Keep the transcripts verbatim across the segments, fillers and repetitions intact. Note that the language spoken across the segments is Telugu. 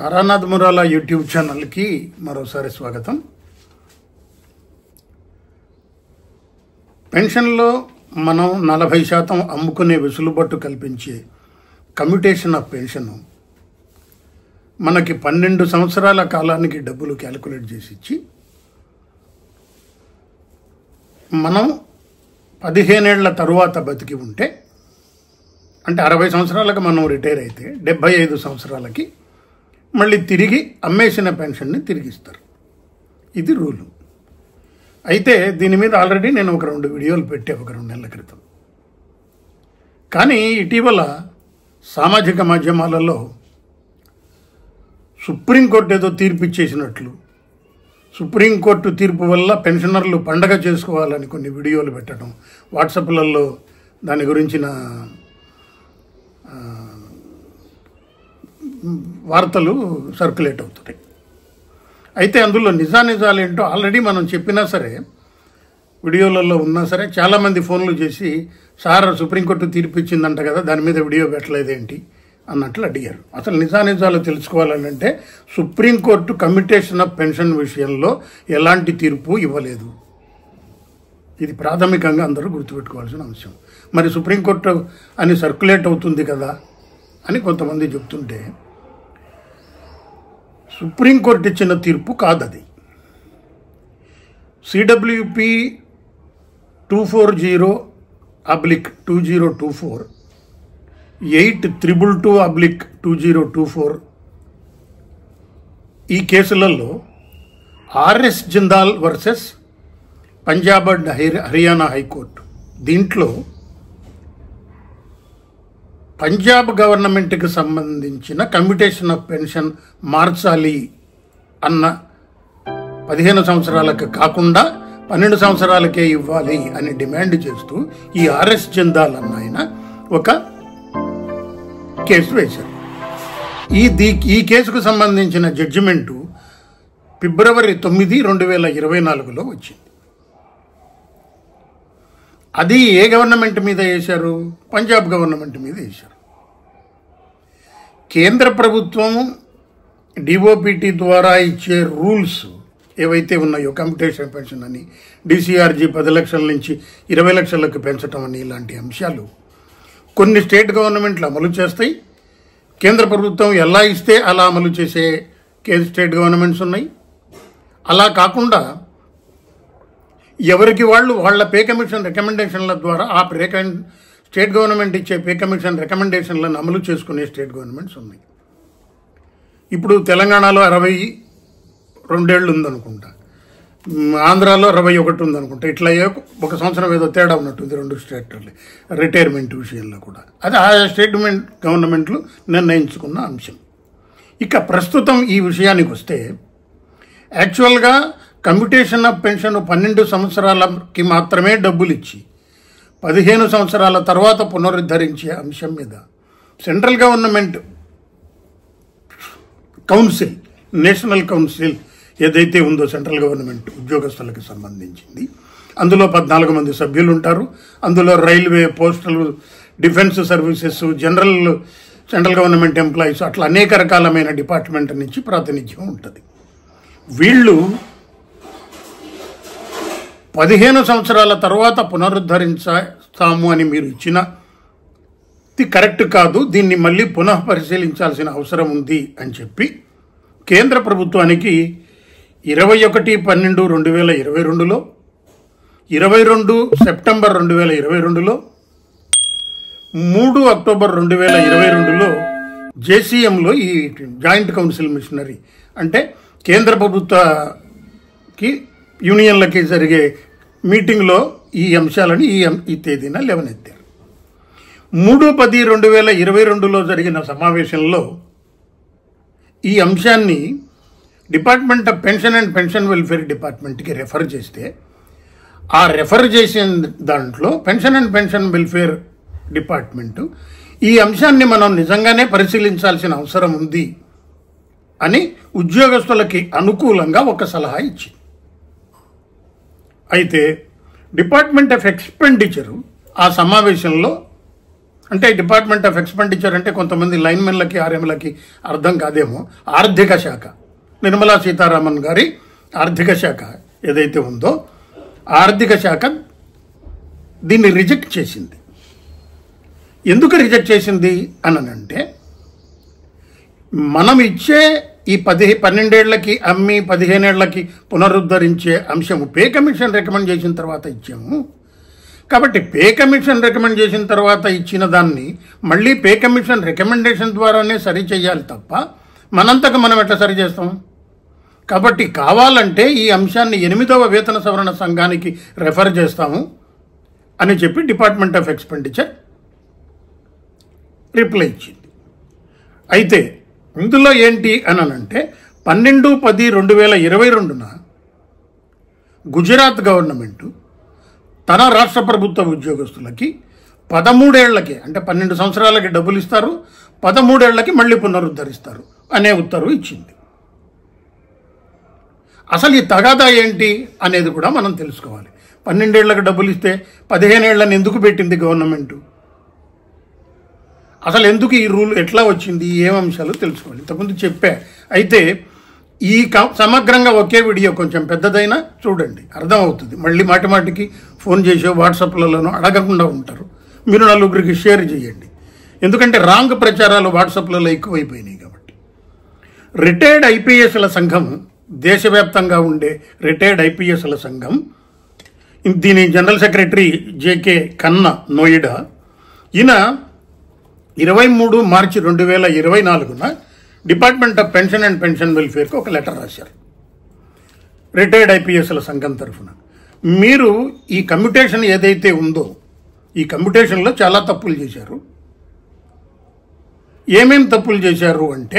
తారానాథ్ మురాల యూట్యూబ్ ఛానల్కి మరోసారి స్వాగతం. పెన్షన్లో మనం నలభై శాతం అమ్ముకునే వెసులుబాటు కల్పించే కమ్యూటేషన్ ఆఫ్ పెన్షన్ మనకి పన్నెండు సంవత్సరాల కాలానికి డబ్బులు క్యాలిక్యులేట్ చేసి ఇచ్చి మనం పదిహేనేళ్ల తరువాత బతికి ఉంటే, అంటే అరవై సంవత్సరాలకు మనం రిటైర్ అయితే డెబ్బై ఐదు సంవత్సరాలకి మళ్ళీ తిరిగి అమ్మేసిన పెన్షన్ని తిరిగిస్తారు. ఇది రూలు. అయితే దీని మీద ఆల్రెడీ నేను ఒక రెండు వీడియోలు పెట్టే ఒక రెండు నెలల క్రితం. కానీ ఇటీవల సామాజిక మాధ్యమాలలో సుప్రీంకోర్టు ఏదో తీర్పు ఇచ్చేసినట్లు, సుప్రీంకోర్టు తీర్పు వల్ల పెన్షనర్లు పండగ చేసుకోవాలని కొన్ని వీడియోలు పెట్టడం, వాట్సాప్లలో దాని గురించిన వార్తలు సర్క్యులేట్ అవుతున్నాయి. అయితే అందులో నిజానిజాలు ఏంటో ఆల్రెడీ మనం చెప్పినా సరే, వీడియోలలో ఉన్నా సరే చాలామంది ఫోన్లు చేసి, సార్ సుప్రీంకోర్టు తీర్పు ఇచ్చిందంట కదా, దాని మీద వీడియో పెట్టలేదేంటి అన్నట్లు అడిగారు. అసలు నిజానిజాలు తెలుసుకోవాలని అంటే సుప్రీంకోర్టు కమ్యూటేషన్ ఆఫ్ పెన్షన్ విషయంలో ఎలాంటి తీర్పు ఇవ్వలేదు. ఇది ప్రాథమికంగా అందరూ గుర్తుపెట్టుకోవాల్సిన అంశం. మరి సుప్రీంకోర్టు అని సర్క్యులేట్ అవుతుంది కదా అని కొంతమంది చెప్తుంటే, సుప్రీంకోర్టు ఇచ్చిన తీర్పు కాదది. CWP two four zero oblique two zero two four eight triple two oblique two zero two four ఈ కేసులలో RS Jindal versus Punjab and Haryana high court, దీంట్లో పంజాబ్ గవర్నమెంట్కి సంబంధించిన కమ్యూటేషన్ ఆఫ్ పెన్షన్ మార్చాలి అన్న పదిహేను సంవత్సరాలకు కాకుండా పన్నెండు సంవత్సరాలకే ఇవ్వాలి అని డిమాండ్ చేస్తూ ఈ ఆర్ఎస్ జిందాల్ అన్న ఆయన ఒక కేసు వేశారు. ఈ దీ ఈ కేసుకు సంబంధించిన జడ్జిమెంటు ఫిబ్రవరి తొమ్మిది రెండు వేల ఇరవై నాలుగులో వచ్చింది. అది ఏ గవర్నమెంట్ మీద వేశారు? పంజాబ్ గవర్నమెంట్ మీద వేశారు. కేంద్ర ప్రభుత్వం డిఓపిటి ద్వారా ఇచ్చే రూల్స్ ఏవైతే ఉన్నాయో, కమ్యూటేషన్ పెన్షన్ అని, డిసిఆర్జీ పది లక్షల నుంచి ఇరవై లక్షలకు పెంచడం అని, ఇలాంటి అంశాలు కొన్ని స్టేట్ గవర్నమెంట్లు అమలు చేస్తాయి. కేంద్ర ప్రభుత్వం ఎలా ఇస్తే అలా అమలు చేసే స్టేట్ గవర్నమెంట్స్ ఉన్నాయి. అలా కాకుండా ఎవరికి వాళ్ళు వాళ్ళ పే కమిషన్ రికమెండేషన్ల ద్వారా ఆ పే స్టేట్ గవర్నమెంట్ ఇచ్చే పే కమిషన్ రికమెండేషన్లను అమలు చేసుకునే స్టేట్ గవర్నమెంట్స్ ఉన్నాయి. ఇప్పుడు తెలంగాణలో అరవై రెండేళ్ళు ఉందనుకుంటా, ఆంధ్రాలో అరవై ఒకటి ఉందనుకుంటా. ఇట్లా ఒక సంవత్సరం ఏదో తేడా ఉన్నట్టుంది రెండు స్టేట్లలో రిటైర్మెంట్ విషయంలో కూడా. అది ఆ స్టేట్మెంట్ గవర్నమెంట్లు నిర్ణయించుకున్న అంశం. ఇక ప్రస్తుతం ఈ విషయానికి వస్తే, యాక్చువల్గా కమ్యూటేషన్ ఆఫ్ పెన్షన్ పన్నెండు సంవత్సరాలకి మాత్రమే డబ్బులు ఇచ్చి పదిహేను సంవత్సరాల తర్వాత పునరుద్ధరించే అంశం మీద central government council, national council ఏదైతే ఉందో సెంట్రల్ గవర్నమెంట్ ఉద్యోగస్తులకు సంబంధించింది, అందులో పద్నాలుగు మంది సభ్యులు ఉంటారు. అందులో railway, postal, defence services, general central government employees, అట్లా అనేక రకాలమైన డిపార్ట్మెంట్ నుంచి ప్రాతినిధ్యం ఉంటుంది. వీళ్ళు పదిహేను సంవత్సరాల తర్వాత పునరుద్ధరించాము అని మీరు ఇచ్చిన ఇది కరెక్ట్ కాదు, దీన్ని మళ్ళీ పునః పరిశీలించాల్సిన అవసరం ఉంది అని చెప్పి కేంద్ర ప్రభుత్వానికి ఇరవై ఒకటి పన్నెండు రెండు వేల ఇరవై రెండులో ఇరవై రెండు సెప్టెంబర్ రెండు వేల ఇరవై రెండులో మూడు అక్టోబర్ రెండు వేల ఇరవై రెండులో జేసీఎంలో ఈ జాయింట్ కౌన్సిల్ మిషనరీ, అంటే కేంద్ర ప్రభుత్వకి యూనియన్లకి జరిగే మీటింగ్లో ఈ అంశాలని ఈ ఈ తేదీన లేవనెత్తారు. మూడు పది రెండు వేల ఇరవై రెండులో జరిగిన సమావేశంలో ఈ అంశాన్ని department of pension and pension welfare డిపార్ట్మెంట్కి రెఫర్ చేస్తే, ఆ రెఫర్ చేసిన దాంట్లో pension and pension welfare department ఈ అంశాన్ని మనం నిజంగానే పరిశీలించాల్సిన అవసరం ఉంది అని ఉద్యోగస్తులకి అనుకూలంగా ఒక సలహా ఇచ్చింది. అయితే డిపార్ట్మెంట్ ఆఫ్ ఎక్స్పెండిచరు ఆ సమావేశంలో అంటే డిపార్ట్మెంట్ ఆఫ్ ఎక్స్పెండిచర్ అంటే కొంతమంది లైన్మెన్లకి ఆర్ఎంలకి అర్థం కాదేమో. ఆర్థిక శాఖ, నిర్మలా సీతారామన్ గారి ఆర్థిక శాఖ ఏదైతే ఉందో ఆర్థిక శాఖ దీన్ని రిజెక్ట్ చేసింది. ఎందుకు రిజెక్ట్ చేసింది అని అంటే, మనం ఇచ్చే ఈ పది పన్నెండేళ్లకి అమ్మి పదిహేనేళ్లకి పునరుద్ధరించే అంశము పే కమిషన్ రికమెండ్ చేసిన తర్వాత ఇచ్చాము. కాబట్టి పే కమిషన్ రికమెండ్ చేసిన తర్వాత ఇచ్చిన దాన్ని మళ్ళీ పే కమిషన్ రికమెండేషన్ ద్వారానే సరి చేయాలి తప్ప మనంతకు మనం ఎట్లా సరి చేస్తాం? కాబట్టి కావాలంటే ఈ అంశాన్ని ఎనిమిదవ వేతన సవరణ సంఘానికి రెఫర్ చేస్తాము అని చెప్పి డిపార్ట్మెంట్ ఆఫ్ ఎక్స్పెండిచర్ రిప్లై ఇచ్చింది. అయితే ఇందులో ఏంటి అని అంటే, పన్నెండు పది రెండు వేల ఇరవై రెండున గుజరాత్ గవర్నమెంటు తన రాష్ట్ర ప్రభుత్వ ఉద్యోగస్తులకి పదమూడేళ్లకి అంటే పన్నెండు సంవత్సరాలకి డబ్బులు ఇస్తారు, పదమూడేళ్లకి మళ్ళీ పునరుద్ధరిస్తారు అనే ఉత్తర్వు ఇచ్చింది. అసలు ఈ తగాదా ఏంటి అనేది కూడా మనం తెలుసుకోవాలి. పన్నెండేళ్లకు డబ్బులు ఇస్తే పదిహేనేళ్లను ఎందుకు పెట్టింది గవర్నమెంటు? అసలు ఎందుకు ఈ రూల్ ఎట్లా వచ్చింది, ఏం అంశాలు తెలుసుకోవాలి. ఇంతకుముందు చెప్పా. అయితే ఈ సమగ్రంగా ఒకే వీడియో కొంచెం పెద్దదైనా చూడండి, అర్థమవుతుంది. మళ్ళీ మాటి మాటికి ఫోన్ చేసో వాట్సాప్లలోనో అడగకుండా ఉంటారు. మీరు నలుగురికి షేర్ చేయండి, ఎందుకంటే రాంగ్ ప్రచారాలు వాట్సాప్లలో ఎక్కువైపోయినాయి. కాబట్టి రిటైర్డ్ ఐపీఎస్ల సంఘం, దేశవ్యాప్తంగా ఉండే రిటైర్డ్ ఐపీఎస్ల సంఘం, దీని general secretary JK Khanna Noida, ఈయన ఇరవై మూడు మార్చి రెండు వేల ఇరవై నాలుగున department of pension and pension వెల్ఫేర్కి ఒక లెటర్ రాశారు రిటైర్డ్ ఐపీఎస్ల సంఘం తరఫున. మీరు ఈ కమ్యూటేషన్ ఏదైతే ఉందో ఈ కమ్యూటేషన్లో చాలా తప్పులు చేశారు. ఏమేం తప్పులు చేశారు అంటే,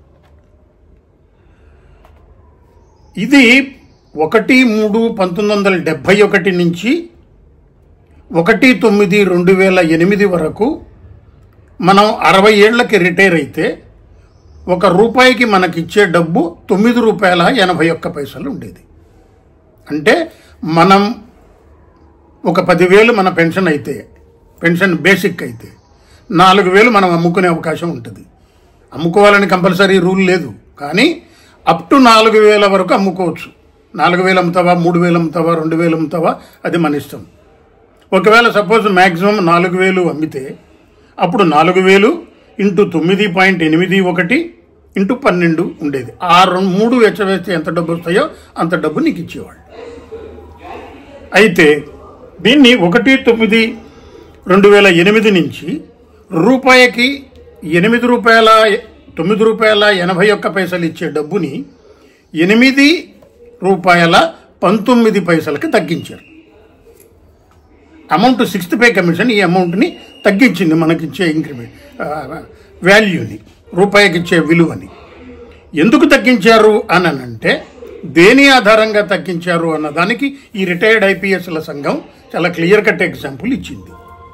ఇది ఒకటి మూడు పంతొమ్మిది వందల డెబ్భై ఒకటి నుంచి ఒకటి తొమ్మిది రెండు వేల ఎనిమిది వరకు మనం అరవై ఏళ్లకి రిటైర్ అయితే ఒక రూపాయికి మనకిచ్చే డబ్బు తొమ్మిది రూపాయల ఎనభై ఒక్క పైసలు ఉండేది. అంటే మనం ఒక పదివేలు మన పెన్షన్ అయితే, పెన్షన్ బేసిక్ అయితే నాలుగు వేలు మనం అమ్ముకునే అవకాశం ఉంటుంది. అమ్ముకోవాలని కంపల్సరీ రూల్ లేదు, కానీ అప్ టు నాలుగు వేల వరకు అమ్ముకోవచ్చు. నాలుగు వేలు అమ్ముతావా, మూడు వేలు అమ్ముతావా, రెండు వేలు అమ్ముతావా, అది మన ఇష్టం. ఒకవేళ సపోజ్ మ్యాక్సిమం నాలుగు వేలు అమ్మితే అప్పుడు నాలుగు వేలు ఇంటూ తొమ్మిది పాయింట్ ఎనిమిది ఒకటి ఇంటూ పన్నెండు ఉండేది. ఆ రెండు మూడు వెచ్చవేస్తే ఎంత డబ్బు వస్తాయో అంత డబ్బు నీకు ఇచ్చేవాళ్ళు. అయితే దీన్ని ఒకటి తొమ్మిది రెండు వేల ఎనిమిది నుంచి రూపాయికి ఎనిమిది రూపాయల తొమ్మిది రూపాయల ఎనభై ఒక్క పైసలు ఇచ్చే డబ్బుని ఎనిమిది రూపాయల పంతొమ్మిది పైసలకి తగ్గించారు. అమౌంట్ సిక్స్త్ పే కమిషన్ ఈ అమౌంట్ని తగ్గించింది, మనకిచ్చే ఇంక్రిమెంట్ వాల్యూని, రూపాయికి ఇచ్చే విలువని. ఎందుకు తగ్గించారు అని అంటే, దేని ఆధారంగా తగ్గించారు అన్నదానికి ఈ రిటైర్డ్ ఐపీఎస్ల సంఘం చాలా క్లియర్ కట్ ఎగ్జాంపుల్ ఇచ్చింది.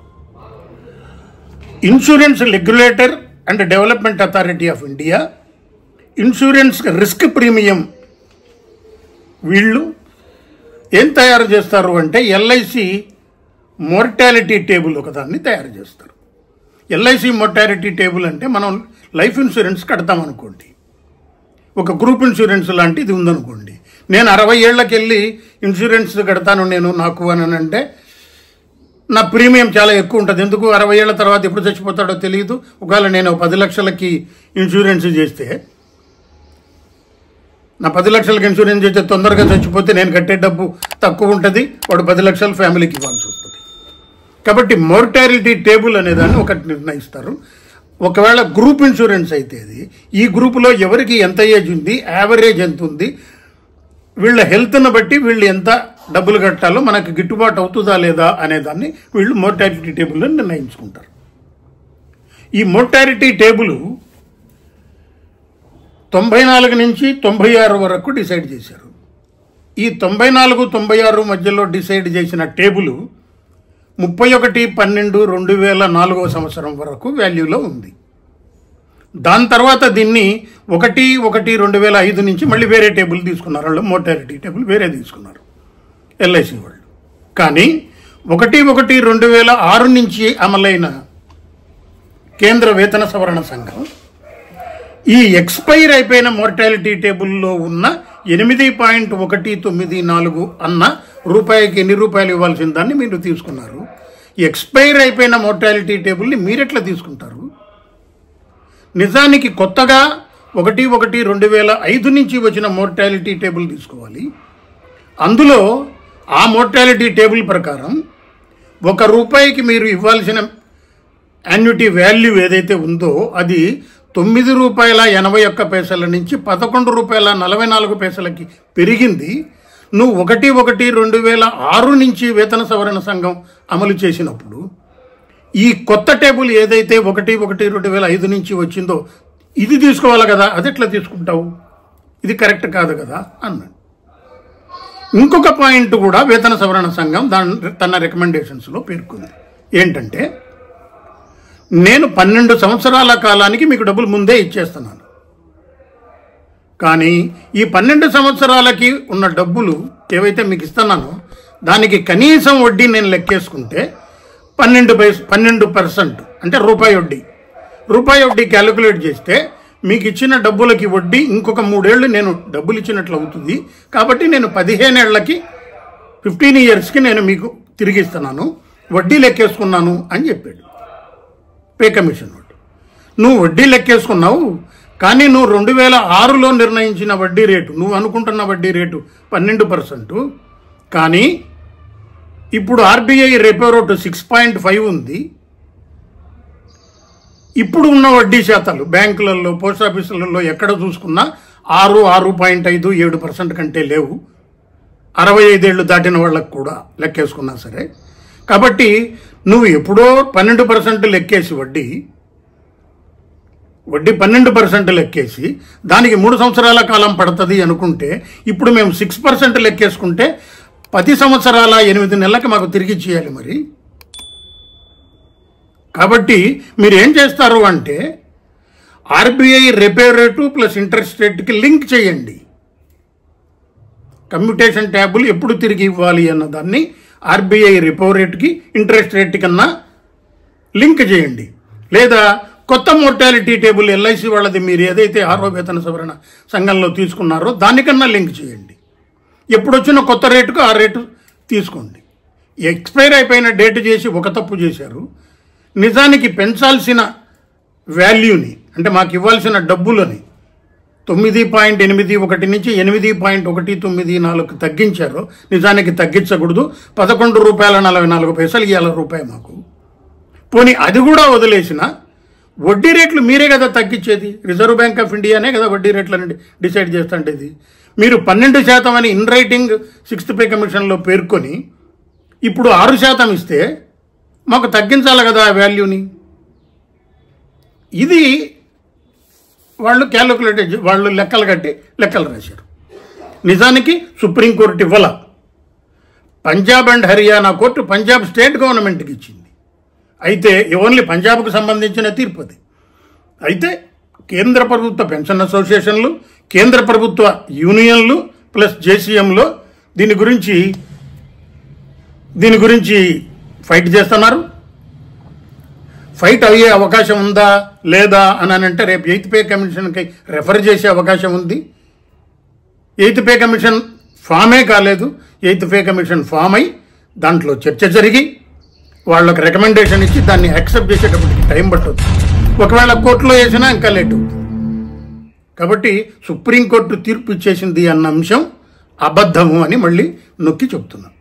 Insurance regulator and development authority of India insurance risk premium వీళ్ళు ఏం తయారు చేస్తారు అంటే, ఎల్ఐసి మోర్టాలిటీ టేబుల్ ఒకదాన్ని తయారు చేస్తారు. ఎల్ఐసి మోర్టాలిటీ టేబుల్ అంటే మనం లైఫ్ ఇన్సూరెన్స్ కడతామనుకోండి, ఒక గ్రూప్ ఇన్సూరెన్స్ లాంటిది ఉందనుకోండి. నేను అరవై ఏళ్ళకి వెళ్ళి ఇన్సూరెన్స్ కడతాను నేను నాకు అని అంటే నా ప్రీమియం చాలా ఎక్కువ ఉంటుంది. ఎందుకు? అరవై ఏళ్ల తర్వాత ఎప్పుడు చచ్చిపోతాడో తెలియదు. ఒకవేళ నేను పది లక్షలకి ఇన్సూరెన్స్ చేస్తే, నా పది లక్షలకి ఇన్సూరెన్స్ చేస్తే తొందరగా చచ్చిపోతే నేను కట్టే డబ్బు తక్కువ ఉంటుంది, వాడు పది లక్షలు ఫ్యామిలీకి ఇవ్వాల్సి వస్తుంది. కాబట్టి మోర్టాలిటీ టేబుల్ అనేదాన్ని ఒకటి నిర్ణయిస్తారు. ఒకవేళ గ్రూప్ ఇన్సూరెన్స్ అయితే అది ఈ గ్రూపులో ఎవరికి ఎంత ఏజ్ ఉంది, యావరేజ్ ఎంత ఉంది, వీళ్ళ హెల్త్ను బట్టి వీళ్ళు ఎంత డబ్బులు కట్టాలో మనకు గిట్టుబాటు అవుతుందా లేదా అనేదాన్ని వీళ్ళు మోర్టాలిటీ టేబుల్లో నిర్ణయించుకుంటారు. ఈ మోర్టాలిటీ టేబుల్ తొంభై నాలుగు నుంచి తొంభై ఆరు వరకు డిసైడ్ చేశారు. ఈ తొంభై నాలుగు తొంభై ఆరు మధ్యలో డిసైడ్ చేసిన టేబుల్ ముప్పై ఒకటి పన్నెండు రెండు వేల నాలుగో సంవత్సరం వరకు వాల్యూలో ఉంది. దాని తర్వాత దీన్ని ఒకటి ఒకటి రెండు వేల ఐదు నుంచి మళ్ళీ వేరే టేబుల్ తీసుకున్నారు. వాళ్ళు మోర్టాలిటీ టేబుల్ వేరే తీసుకున్నారు ఎల్ఐసి వాళ్ళు. కానీ ఒకటి ఒకటి రెండు వేల ఆరు నుంచి అమలైన కేంద్ర వేతన సవరణ సంఘం ఈ ఎక్స్పైర్ అయిపోయిన మోర్టాలిటీ టేబుల్లో ఉన్న ఎనిమిది పాయింట్ ఒకటి తొమ్మిది నాలుగు అన్న రూపాయికి ఎన్ని రూపాయలు ఇవ్వాల్సిన దాన్ని మీరు తీసుకున్నారు. ఎక్స్పైర్ అయిపోయిన మోర్టాలిటీ టేబుల్ని మీరెట్లా తీసుకుంటారు? నిజానికి కొత్తగా ఒకటి ఒకటి రెండు వేల ఐదు నుంచి వచ్చిన మోర్టాలిటీ టేబుల్ తీసుకోవాలి. అందులో ఆ మోర్టాలిటీ టేబుల్ ప్రకారం ఒక రూపాయికి మీరు ఇవ్వాల్సిన యాన్యుటీ వాల్యూ ఏదైతే ఉందో అది తొమ్మిది రూపాయల ఎనభై ఒక్క పైసల నుంచి పదకొండు రూపాయల నలభై నాలుగు పైసలకి పెరిగింది. నువ్వు ఒకటి ఒకటి రెండు వేల ఆరు నుంచి వేతన సవరణ సంఘం అమలు చేసినప్పుడు ఈ కొత్త టేబుల్ ఏదైతే ఒకటి ఒకటి రెండు వేల ఐదు నుంచి వచ్చిందో ఇది తీసుకోవాలి కదా, అది ఎట్లా తీసుకుంటావు? ఇది కరెక్ట్ కాదు కదా అన్నాడు. ఇంకొక పాయింట్ కూడా వేతన సవరణ సంఘం దాని తన రికమెండేషన్స్లో పేర్కొంది. ఏంటంటే, నేను పన్నెండు సంవత్సరాల కాలానికి మీకు డబ్బులు ముందే ఇచ్చేస్తున్నాను, కానీ ఈ పన్నెండు సంవత్సరాలకి ఉన్న డబ్బులు ఏవైతే మీకు ఇస్తున్నానో దానికి కనీసం వడ్డీ నేను లెక్కేసుకుంటే పన్నెండు పై పన్నెండు పర్సెంట్ అంటే రూపాయి వడ్డీ రూపాయి వడ్డీ క్యాలిక్యులేట్ చేస్తే మీకు ఇచ్చిన డబ్బులకి వడ్డీ ఇంకొక మూడేళ్లు నేను డబ్బులు ఇచ్చినట్లు అవుతుంది. కాబట్టి నేను పదిహేను ఏళ్లకి ఫిఫ్టీన్ ఇయర్స్కి నేను మీకు తిరిగి ఇస్తున్నాను, వడ్డీ లెక్కేసుకున్నాను అని చెప్పాడు పే కమిషన్ వాడు. నువ్వు వడ్డీ లెక్కేసుకున్నావు, కానీ నువ్వు రెండు వేల ఆరులో నిర్ణయించిన వడ్డీ రేటు, నువ్వు అనుకుంటున్న వడ్డీ రేటు పన్నెండు పర్సెంటు, కానీ ఇప్పుడు RBI repo rate six point five ఉంది. ఇప్పుడు ఉన్న వడ్డీ శాతాలు బ్యాంకులలో పోస్ట్ ఆఫీసులలో ఎక్కడ చూసుకున్నా ఆరు ఆరు పాయింట్ ఐదు ఏడు పర్సెంట్ కంటే లేవు, అరవై ఐదేళ్లు దాటిన వాళ్ళకు కూడా లెక్కేసుకున్నా సరే. కాబట్టి నువ్వు ఎప్పుడో పన్నెండు పర్సెంట్ లెక్కేసి వడ్డీ వడ్డీ పన్నెండు పర్సెంట్ లెక్కేసి దానికి మూడు సంవత్సరాల కాలం పడుతుంది అనుకుంటే, ఇప్పుడు మేము సిక్స్ పర్సెంట్ లెక్కేసుకుంటే పది సంవత్సరాల ఎనిమిది నెలలకి మాకు తిరిగి ఇచ్చేయాలి మరి. కాబట్టి మీరు ఏం చేస్తారు అంటే RBI repo rate plus interest రేట్కి లింక్ చేయండి. కమ్యూటేషన్ ట్యాబుల్ ఎప్పుడు తిరిగి ఇవ్వాలి అన్న దాన్ని ఆర్బీఐ రెపో రేట్కి ఇంట్రెస్ట్ రేట్ కన్నా లింక్ చేయండి. లేదా కొత్త మోర్టాలిటీ టేబుల్ ఎల్ఐసి వాళ్ళది మీరు ఏదైతే ఆరో వేతన సవరణ సంఘంలో తీసుకున్నారో దానికన్నా లింక్ చేయండి. ఎప్పుడు వచ్చిన కొత్త రేటుకు ఆ రేటు తీసుకోండి. ఎక్స్పైర్ అయిపోయిన డేట్ చేసి ఒక తప్పు చేశారు. నిజానికి పెంచాల్సిన వాల్యూని అంటే మాకు ఇవ్వాల్సిన డబ్బులని తొమ్మిది పాయింట్ ఎనిమిది ఒకటి నుంచి ఎనిమిది పాయింట్ ఒకటి తొమ్మిది నాలుగు తగ్గించారు. నిజానికి తగ్గించకూడదు, పదకొండు రూపాయల నలభై నాలుగు పైసలు ఇవ్వాలి రూపాయి మాకు. పోనీ అది కూడా వదిలేసిన వడ్డీ రేట్లు మీరే కదా తగ్గించేది, రిజర్వ్ బ్యాంక్ ఆఫ్ ఇండియానే కదా వడ్డీ రేట్లని డిసైడ్ చేస్తుంటేది. మీరు పన్నెండు శాతం అని ఇన్ రైటింగ్ సిక్స్త్ పే కమిషన్లో పేర్కొని ఇప్పుడు ఆరు శాతం ఇస్తే మాకు తగ్గించాలి కదా ఆ వాల్యూని. ఇది వాళ్ళు క్యాలిక్యులేట్ వాళ్ళు లెక్కలు కట్టి లెక్కలు రాశారు. నిజానికి సుప్రీంకోర్టు ఇవ్వాల, Punjab and Haryana court Punjab state గవర్నమెంట్కి ఇచ్చింది. అయితే ఓన్లీ పంజాబ్కు సంబంధించిన తీర్పు అది. అయితే కేంద్ర ప్రభుత్వ పెన్షన్ అసోసియేషన్లు, కేంద్ర ప్రభుత్వ యూనియన్లు ప్లస్ జేసీఎంలో దీని గురించి దీని గురించి ఫైట్ చేస్తున్నారు. ఫైట్ అయ్యే అవకాశం ఉందా లేదా అని అంటే రేపు ఎయిత్ పే కమిషన్కి రెఫర్ చేసే అవకాశం ఉంది. ఎయిత్ పే కమిషన్ ఫామే కాలేదు, ఎయిత్ పే కమిషన్ ఫామ్ అయి దాంట్లో చర్చ జరిగి వాళ్ళకి రికమెండేషన్ ఇచ్చి దాన్ని యాక్సెప్ట్ చేసేటప్పటికి టైం పట్టవచ్చు. ఒకవేళ కోర్టులో వేసినా ఇంకా లేట్ అవుతుంది. కాబట్టి సుప్రీంకోర్టు తీర్పు ఇచ్చేసింది అన్న అంశం అబద్ధము అని మళ్ళీ నొక్కి చెప్తున్నాం.